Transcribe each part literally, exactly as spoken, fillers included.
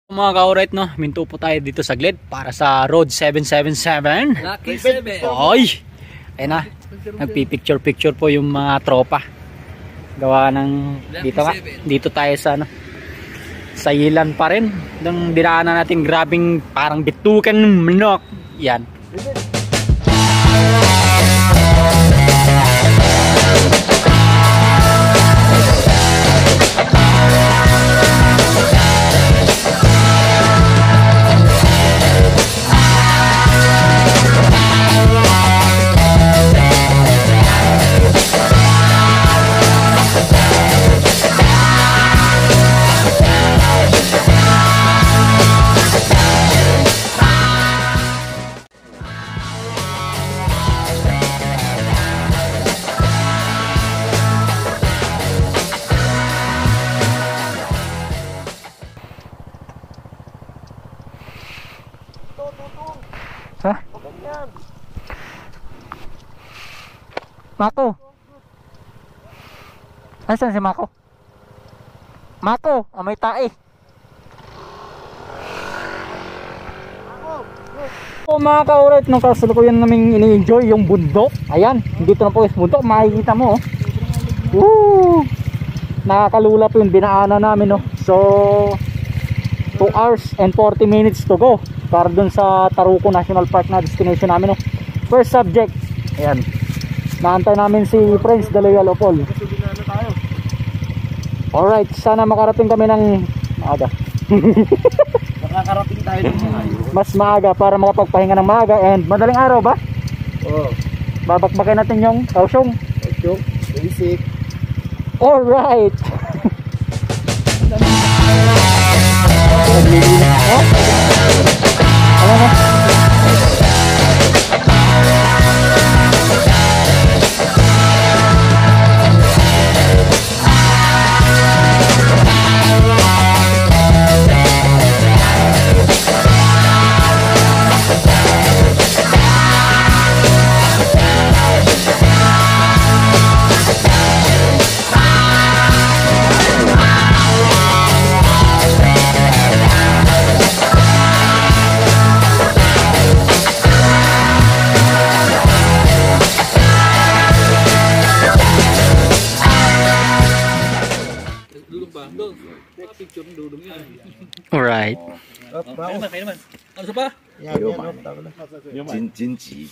Mga ka-alright, no, minto po tayo dito sa Gled para sa Road seven seven seven. Lucky seven. Oy! Ayun na, nagpipicture-picture po yung mga tropa. Gawa ng dito nga, dito tayo sa ano, sa Ilan pa rin. Nung dinaanan natin grabing parang bitukan manok. Yan. Ha? Mako. Asan si Mako? Mako, oh, may tae. Po mga ka-alright, nung kasalukuyan naming ini-enjoy yung bundok. Ayan, dito na po yung bundok, makikita mo. Oh. Woo! Nakakalula po yung dinaanan namin, no? So two hours and forty minutes to go para dun sa Taruco National Park na destination namin, no? First subject, ayan, naantay namin si Prince De Loyal Opol. Alright, sana makarating kami ng maaga. Makakarating tayo ng mga Mas maaga para makapagpahinga ng maaga and madaling araw ba? Oo. Babakbakin natin yung Kaohsiung. Kaohsiung, basic. Alright. Ano na? Alright. Kayo naman, kayo naman. Ano sa pa? Jin Jin Ji.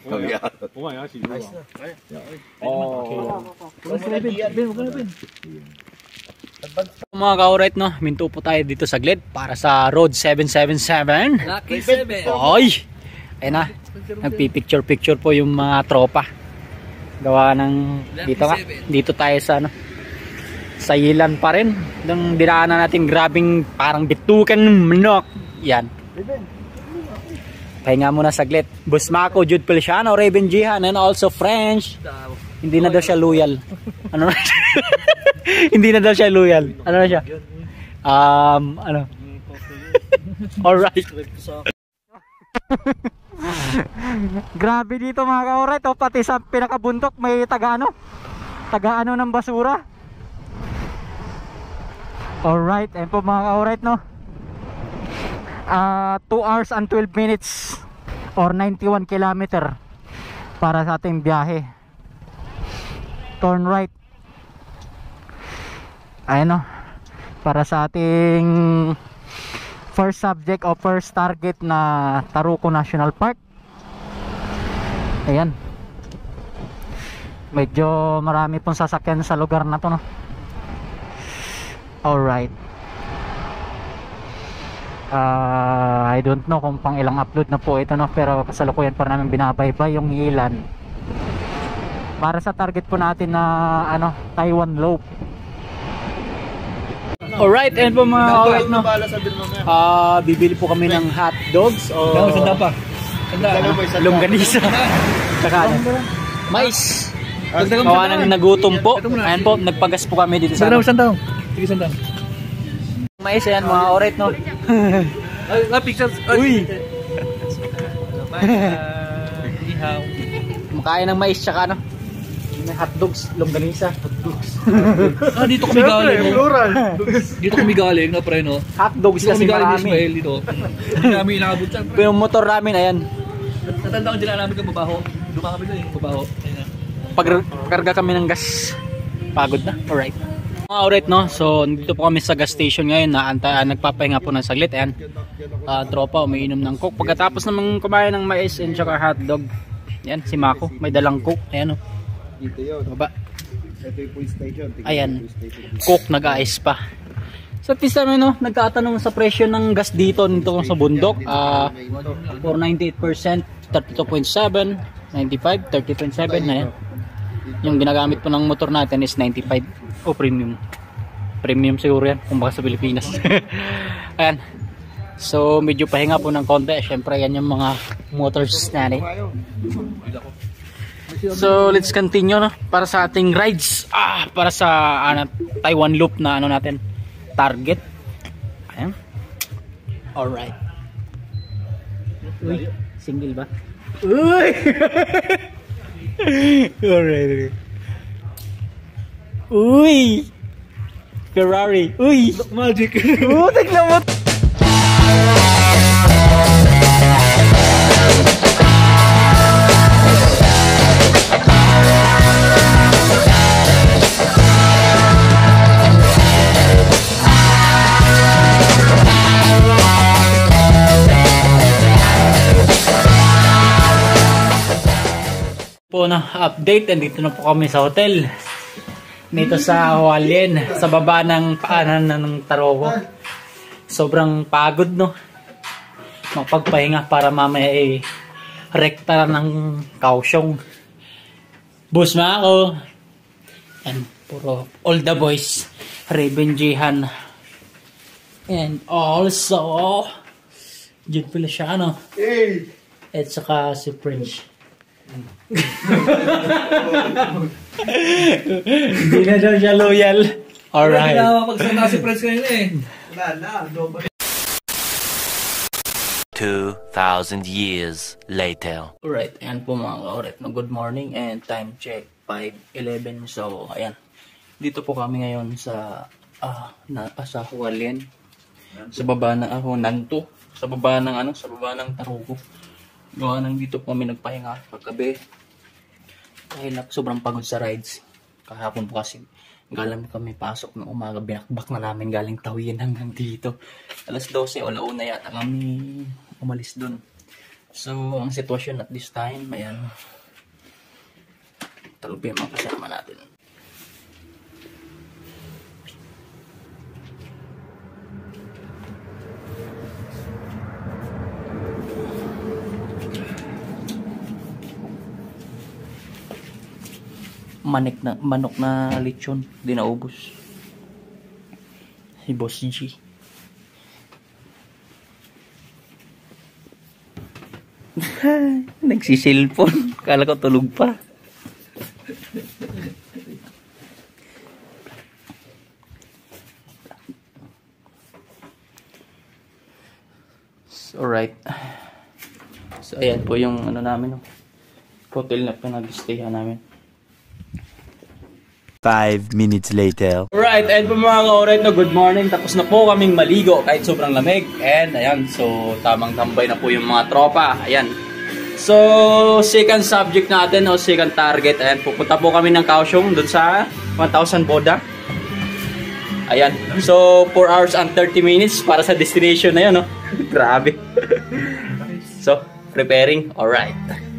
Mga ka-alright, no, minto po tayo dito sa Gled para sa Road seven seven seven. Lucky seven. Oy! Ayun na, nagpipicture-picture po yung mga tropa. Gawa ng dito nga, dito tayo sa ano, sa Ilan pa rin. Nung dinaanan natin grabing parang bitukan manok. Yan. Pahinga muna saglit. Boss Mako, Jude Feliciano, Raven Jihan, and also French. Hindi na daw siya loyal. Ano na siya? Hindi na daw siya loyal. Ano na siya? Um, ano? Alright. Grabe dito mga ka-alright. O, pati sa pinakabundok may taga-ano? Taga-ano ng basura. Alright, ayun po mga ka-alright, no? Uh, two hours and twelve minutes or ninety-one kilometer para sa ating biyahe. Turn right. Ayun, no? Para sa ating first subject o first target na Taruco National Park. Ayan. Medyo marami pong sasakyan sa lugar na to, no? Alright. uh, I don't know kung pang ilang upload na po ito, no? Pero kasalukuyan pa namin binabaybay yung Ilan para sa target po natin na ano, Taiwan Loop. Alright, and po mga alright, no? uh, bibili po kami ng hot dogs o Sanda pa. Sanda. longganisa. Saka ano, mais. Gawa na nagutom po. Ayan po, nagpagas po kami dito sa ano. Sanda. Sige, sanda. Mais yan mga alright, no? Ay, nga pictures. Uy! Ihaw. Makain ng mais tsaka ano, May hotdogs, longganisa. Hotdogs. Ah, dito kami galing. no? Dito kami galing na pre, no? Hotdogs Dito kasi kami galing ni marami. Ismael dito. Hindi namin inakabot yan. pre. Pero yung motor namin, ayan. Natanda ko din namin kang babaho. Luma kami doon eh, babaho. Ayun na. Pag karga kami ng gas, pagod na. Alright. Mga alright, no? So, dito po kami sa gas station ngayon na anta, nagpapahinga po ng saglit. Ayan. Uh, tropa, umiinom ng coke. Pagkatapos namang kumain ng mais and saka hotdog. Ayan, si Mako. May dalang coke. Ayan, oh. Dito yun. Baba. Ito yung police station. Tingnan Ayan. yung police station. Coke, nag-ice pa. So, at least namin, no? Nagkatanong sa presyo ng gas dito, nito sa bundok. Ah, for ninety-eight percent, thirty-two point seven, ninety-five, thirty point seven. Ayan. Yung ginagamit po ng motor natin is ninety-five o premium. Premium siguro yan kung baka sa Pilipinas. Ayan. So medyo pahinga po ng konti. Syempre yan yung mga motors natin. So let's continue, no? Para sa ating rides. Ah, para sa ano, Taiwan Loop na ano natin. Target. Ayan. Alright. Uy, single ba? Uy! Alright. Uy! Ferrari. Uy! Magic. Oh, tignan mo. Po na update, andito na po kami sa hotel dito sa Hualien, sa baba ng paanan ng Taroko. Sobrang pagod, no? Magpagpahinga para mamaya eh rekta ng Kaohsiung. Bus na ako. And puro all the boys, Raven Jihan. And also dyan pala siya, ano? Hey! At saka si French. Hindi na daw siya loyal. Alright. Hindi na mapagsalita si Prince kanina eh. Wala na. Doon two thousand years later. Alright, ayan po mga ka-oret. Good morning and time check five eleven. So, ayan. Dito po kami ngayon sa ah, na, ah, sa Hualien. Sa baba ng ako, Nanto. Sa baba ng ano, sa baba ng Taroko. Gawa nang dito po kami nagpahinga paggabi. Dahil sobrang pagod sa rides. Kahapon po kasi galing kami pasok ng umaga. Binakbak na namin galing Tawian hanggang dito. alas dose o launa yata kami umalis dun. So, ang sitwasyon at this time, ayan. Talubi ang mga kasama natin. Manik na, manok na lechon, di naubos. Si Boss G. Nagsisilpon. Kala ko tulog pa. So, alright. So, ayan po yung ano namin. No? Hotel na pinag-stayan namin. Five minutes later. Alright, and po mga ka-oret, no, good morning. Tapos na po kaming maligo kahit sobrang lamig. And ayan, so tamang tambay na po yung mga tropa. Ayan. So, second subject natin o second target. Ayan, pupunta po kami ng Kaohsiung dun sa one thousand Boda. Ayan. So, four hours and thirty minutes para sa destination na yun, no? Grabe. So, preparing. Alright.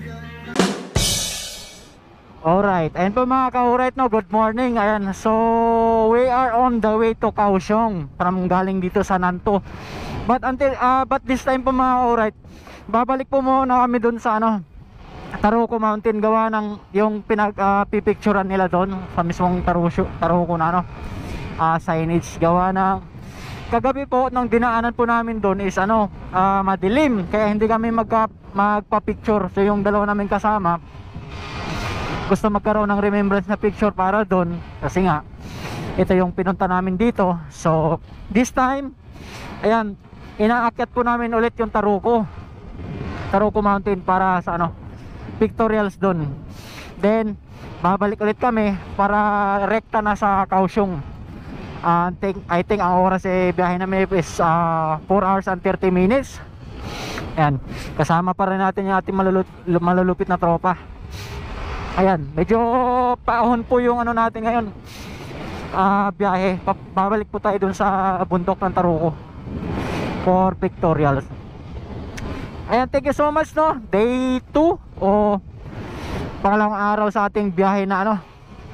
Alright, and po mga ka-alright, no, good morning. Ayan, so we are on the way to Kaohsiung from galing dito sa Nanto. But until uh, but this time po mga ka-alright, babalik po muna kami dun sa ano, Taroko Mountain, gawa ng yung pinag uh, pipicturean nila doon sa mismong Taroko, Taroko na ano, uh, signage. Gawa ng kagabi po nang dinaanan po namin doon is ano, uh, madilim, kaya hindi kami magka, magpa-picture. So yung dalawa namin kasama gusto magkaroon ng remembrance na picture para doon, kasi nga ito yung pinunta namin dito. So this time, ayan, inaakyat po namin ulit yung Taroko Taroko Mountain para sa ano, pictorials doon. Then babalik ulit kami para rekta na sa Kaohsiung. uh, think, I think ang oras eh biyahe namin is uh, four hours and thirty minutes. Ayan, kasama pa rin natin yung ating malulup malulupit na tropa. Ayan, medyo paahon po yung ano natin ngayon, uh, biyahe. Babalik po tayo dun sa bundok ng Taruco for pictorials. Ayan, thank you so much, no. Day two o pangalawang araw sa ating biyahe na ano.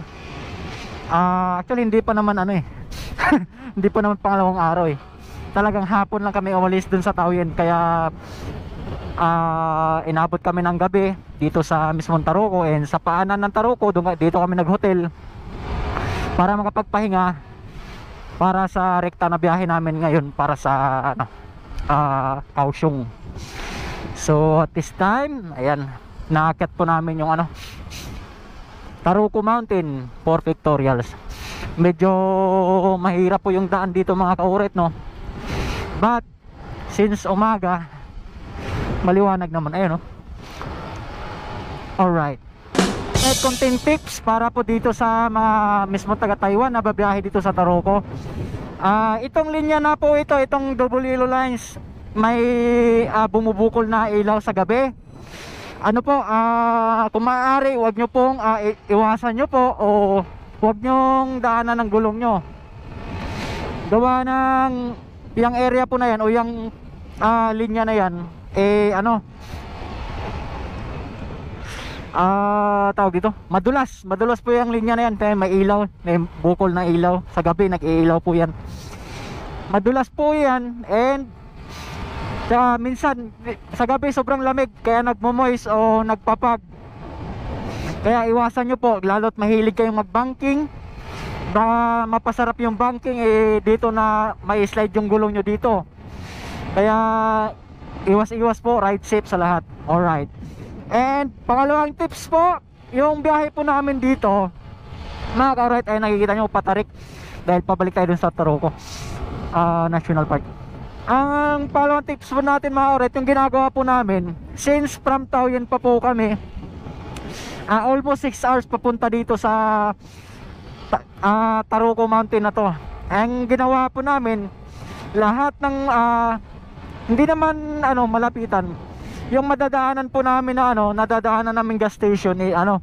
uh, Actually hindi pa naman ano eh hindi pa naman pangalawang araw eh. Talagang hapon lang kami umalis dun sa Taoyuan. Kaya uh, inabot kami ng gabi dito sa mismong Taruco. And sa paanan ng Taruco, dito kami nag-hotel para makapagpahinga para sa rekta na biyahe namin ngayon para sa ano, uh, Kaohsiung. So at this time, ayan, naakyat po namin yung ano, Taruco Mountain for pictorials. Medyo mahirap po yung daan dito mga kaurit, no. But since umaga, maliwanag naman, ayun, no. Alright, at content tips para po dito sa mga mismo taga Taiwan na babiyahe dito sa Taruco. uh, Itong linya na po ito, itong double yellow lines, may uh, bumubukol na ilaw sa gabi. Ano po, uh, kung maaari, huwag nyo pong uh, iwasan nyo po o huwag nyong daanan ng gulong nyo. Gawa ng yung area po na yan o yung uh, linya na yan, eh ano, ah uh, tawag dito, madulas madulas po yung linya na yan. Kaya may ilaw, may bukol na ilaw sa gabi, nag-iilaw po yan, madulas po yan. And uh, minsan sa gabi sobrang lamig, kaya nagmo-moist o nagpapag. Kaya iwasan nyo po, lalo't mahilig kayong mag-banking, baka mapasarap yung banking, eh dito na may slide yung gulong nyo dito. Kaya iwas-iwas po, ride safe sa lahat. Alright. And pangalawang tips po, yung biyahe po namin dito mga ka-right, ay nakikita nyo patarik dahil pabalik tayo dun sa Taruco uh, National Park. Ang pangalawang tips po natin mga ka-right, yung ginagawa po namin, since from Taoyuan pa po kami, uh, almost six hours papunta dito sa uh, Taruco Mountain na to. Ang ginawa po namin, lahat ng uh, hindi naman ano malapitan, yung madadaanan po namin na ano, nadadaanan namin gas station eh ano,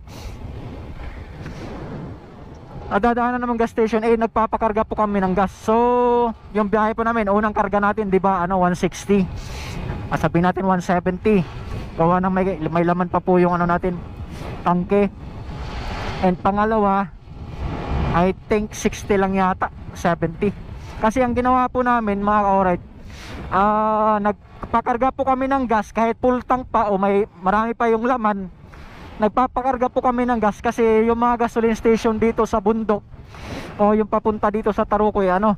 nadadaanan namin gas station eh nagpapakarga po kami ng gas. So yung biyahe po namin, unang karga natin, di ba, ano, one sixty, ah, sabihin natin one seventy, gawa ng may, may laman pa po yung ano natin, tangke. And pangalawa, I think sixty lang yata, seventy. Kasi ang ginawa po namin mga ka-alright, ah uh, nagpakarga po kami ng gas kahit full tank pa o may marami pa yung laman. Nagpapakarga po kami ng gas kasi yung mga gasoline station dito sa bundok o yung papunta dito sa Taruco, eh, ano,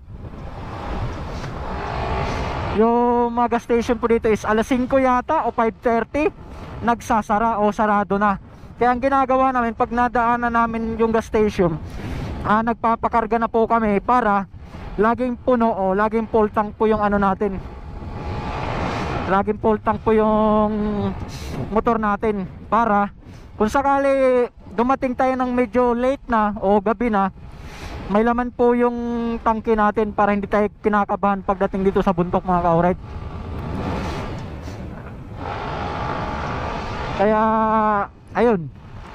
yung mga gas station po dito is alas singko yata o five thirty nagsasara o sarado na. Kaya ang ginagawa namin, pag nadaanan namin yung gas station, ah, nagpapakarga na po kami para laging puno o laging full tank po yung ano natin, laging full tank po yung motor natin, para kung sakali dumating tayo ng medyo late na o gabi na, may laman po yung tangke natin para hindi tayo kinakabahan pagdating dito sa bundok mga ka-alright. Kaya ayun,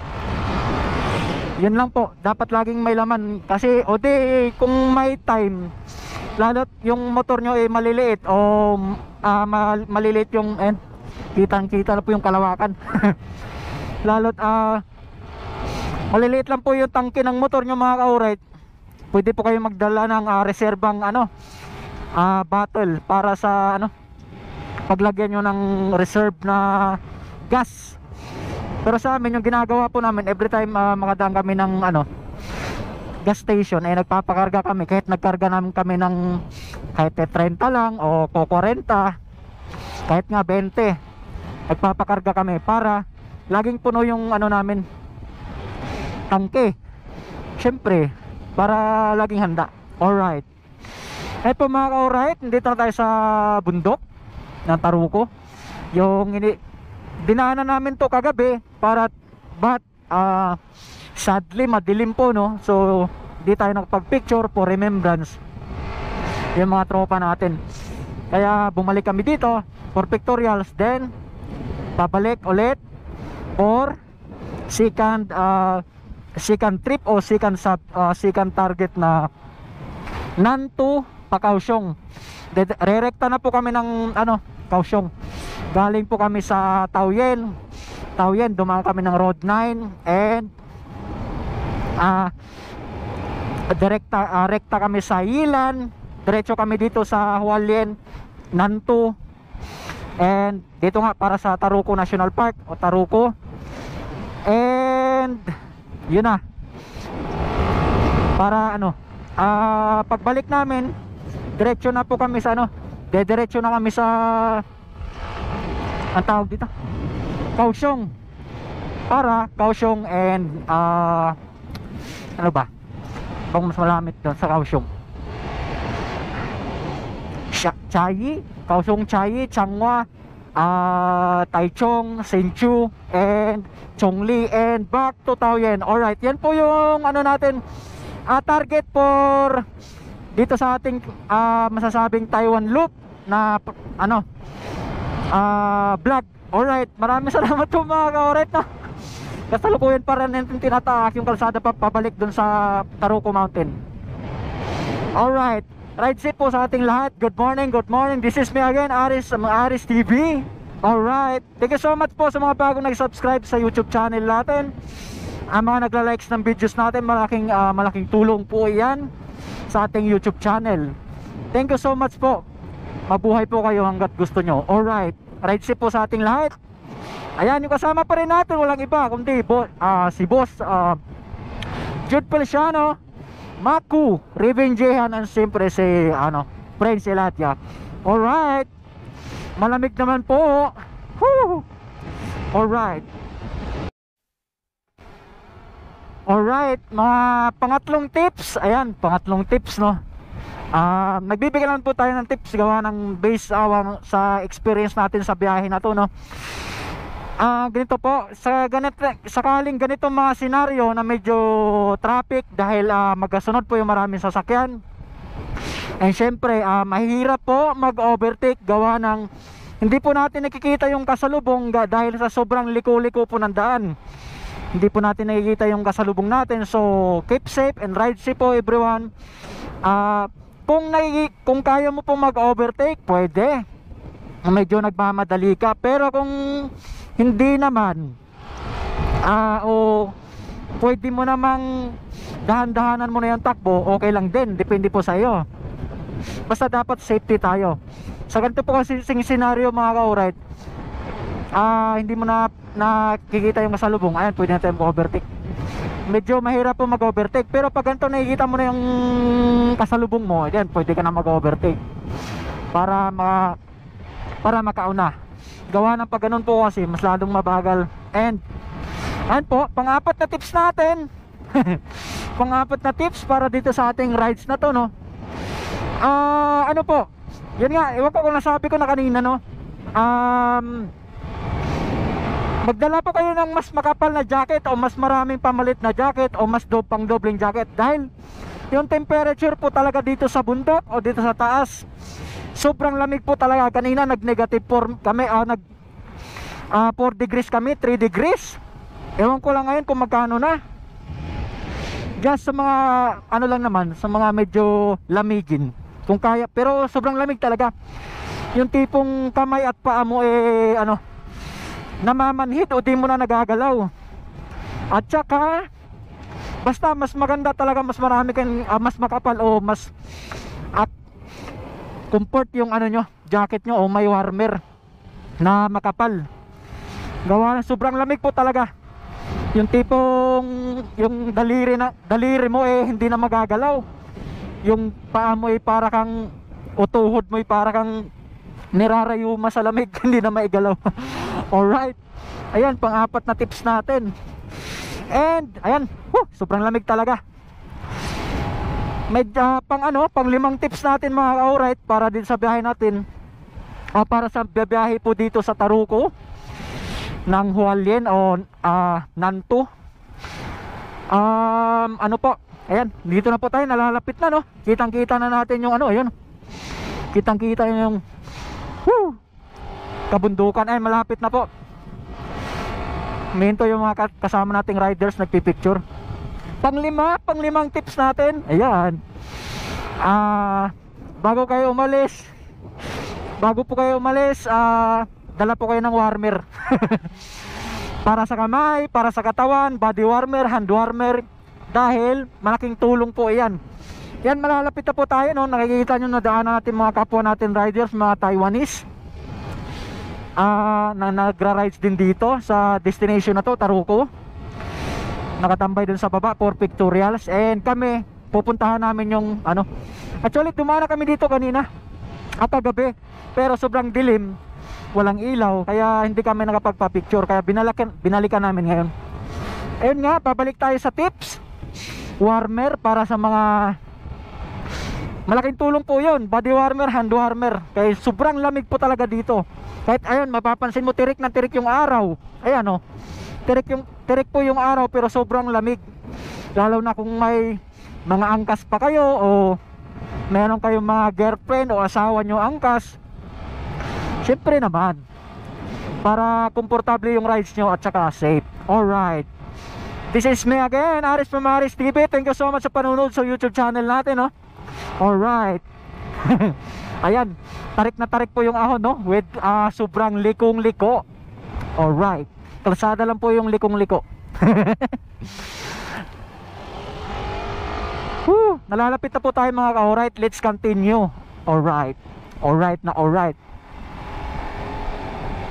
yun lang po, dapat laging may laman. Kasi o di kung may time, lalo't yung motor nyo ay eh, maliliit o uh, mal maliliit yung eh, kitang kita na po yung kalawakan lalot ah uh, maliliit lang po yung tangke ng motor nyo mga ka-alright, pwede po kayo magdala ng uh, reserbang ano, uh, bottle para sa ano, paglagyan nyo ng reserve na gas. Pero sa amin yung ginagawa po namin, every time uh, makadaan kami ng ano, gas station, ay eh, nagpapakarga kami. Kahit nagkarga namin kami ng kahit thirty lang o forty, kahit nga twenty, nagpapakarga kami para laging puno yung ano namin, tangke, syempre para laging handa. Alright, eh po mga ka-alright, nandito na tayo sa bundok ng Taruco. Yung ini dinaanan namin to kagabi, para but uh, sadly madilim po, no, so di tayo nakapag-picture for remembrance yung mga tropa natin. Kaya bumalik kami dito for pictorials, then babalik ulit for second uh, second trip o second sub, uh, second target na Nantu pa Kaohsiung. Rerekta na po kami ng ano, Kaohsiung. Galing po kami sa Taoyuan. Taoyuan, dumaan kami ng Road nine and ah uh, direkta uh, rekta kami sa Yilan. Diretso kami dito sa Hualien, Nantu. And dito nga para sa Taruko National Park o Taruko. And yun na. Para ano, ah uh, pagbalik namin, diretso na po kami sa ano, dediretso na kami sa ang tawag dito, Kaohsiung. Para Kaohsiung and ah uh, ano ba? Bang mas malamit doon sa Kaohsiung. Chayi, Kaohsiung Chayi, Changhua, uh, Taichung, Hsinchu, and Chongli, and back to Taoyuan. Alright, yan po yung ano natin, uh, target for dito sa ating uh, masasabing Taiwan Loop na ano uh, vlog. Alright, maraming salamat po mga ka-alright, no? Kasalukuyan pa rin natin tinataak yung kalsada pa pabalik dun sa Taruko Mountain. Alright, ride safe po sa ating lahat. Good morning, good morning. This is me again, Aris, Aris T V. Alright, thank you so much po sa mga bagong nag-subscribe sa YouTube channel natin. Ang mga nagla-likes ng videos natin, malaking uh, malaking tulong po yan sa ating YouTube channel. Thank you so much po. Mabuhay po kayo hanggat gusto nyo. Alright, ride safe po sa ating lahat. Ayan, yung kasama pa rin natin, walang iba kundi bo, uh, si Boss uh, Jude Feliciano, Maku, Revengehan, and siyempre si ano, Prince Elatia. Alright, malamig naman po. Woo! Alright. Alright, mga pangatlong tips. Ayan, pangatlong tips, no. Uh, nagbibigay naman po tayo ng tips gawa ng base uh, sa experience natin sa biyahe na to, no. Ah, uh, ganito po, sa ganito, sakaling ganitong mga senaryo na medyo traffic dahil uh, magkasunod po yung maraming sasakyan. And syempre, uh, mahirap po mag-overtake gawa ng hindi po natin nakikita yung kasalubong dahil sa sobrang liko-liko po ng daan. Hindi po natin nakikita yung kasalubong natin. So, keep safe and ride safe po everyone. Ah, uh, kung nakik kung kaya mo po mag-overtake, pwede. Medyo nagmamadali ka, pero kung hindi naman, ah, uh, o pwede mo namang dahan-dahanan mo na yung takbo, okay lang din, depende po sa iyo. Basta dapat safety tayo. Sa ganito po kasi sing scenario mga ka-alright, ah, uh, hindi mo na nakikita yung kasalubong, ayan, pwede natin mag-overtake. Medyo mahirap po mag-overtake, pero pag ganito nakikita mo na yung kasalubong mo, ayan, pwede ka na mag-overtake para ma para makauna. Gawa ng pag ganun po kasi mas lalong mabagal. And ayan po, pang-apat na tips natin. Pang-apat na tips para dito sa ating rides na to, no. Ah, uh, ano po, yan nga, ewan ko kung nasabi ko na kanina, no. Um, magdala po kayo ng mas makapal na jacket o mas maraming pamalit na jacket o mas do pang dobling jacket dahil yung temperature po talaga dito sa bundok o dito sa taas, sobrang lamig po talaga. Kanina nag negative four kami, uh, nag uh, four degrees kami, three degrees. Ewan ko lang ngayon kung magkano na. Just sa mga ano lang naman, sa mga medyo lamigin kung kaya, pero sobrang lamig talaga. Yung tipong kamay at paa mo eh ano, namamanhid o di mo na nagagalaw. At saka basta mas maganda talaga, mas marami kang uh, mas makapal o mas at comfort yung ano nyo, jacket nyo o may warmer na makapal. Gawa ng sobrang lamig po talaga. Yung tipong yung daliri na daliri mo eh hindi na magagalaw. Yung paa mo eh para kang o tuhod mo eh para kang nirarayuma sa lamig, hindi na maigalaw. Alright, ayan, pang-apat na tips natin. And ayan, whew, sobrang lamig talaga. Med, uh, pang ano, pang limang tips natin mga ka-alright para din sa biyahe natin, uh, para sa biyahe po dito sa Taruko ng Hualien o uh, Nantu. Um, ano po? Ayan, dito na po tayo, nalalapit na, no? Kitang-kita na natin yung ano, ayun. Kitang-kita yung whoo, kabundukan. Ay, malapit na po. Minto yung mga kasama nating riders nagpipicture. Panglima, panglimang tips natin. Ayan. Ah, bago kayo umalis, bago po kayo umalis, ah, dala po kayo ng warmer. Para sa kamay, para sa katawan, body warmer, hand warmer. Dahil malaking tulong po iyan. Yan, malalapit na po tayo, no? Nakikita nyo na daanan natin mga kapwa natin riders, mga Taiwanese, ah, na nagra-rides din dito sa destination na to, Taruko. Nakatambay dun sa baba for pictorials. And kami, pupuntahan namin yung ano, actually dumana kami dito kanina at kagabi, pero sobrang dilim, walang ilaw, kaya hindi kami nakapagpa-picture. Kaya binalikan, binalikan namin ngayon. Ayun nga, pabalik tayo sa tips. Warmer para sa mga, malaking tulong po yun. Body warmer, hand warmer. Kaya sobrang lamig po talaga dito. Kahit ayun, mapapansin mo tirik na tirik yung araw. Ayan o, tirik, yung, tirik po yung araw, pero sobrang lamig. Lalo na kung may mga angkas pa kayo, o meron kayong mga girlfriend o asawa nyo angkas. Siyempre naman, para komportable yung rides nyo at saka safe. Alright, this is me again, Aris from Aris T V. Thank you so much sa panunod sa YouTube channel natin, no? Alright. Ayan, tarik na tarik po yung ahon, no? With uh, sobrang likong-liko. Alright, kalsada lang po yung likong-liko. Whew, nalalapit na po tayo mga ka-alright. Let's continue. Alright, alright na alright.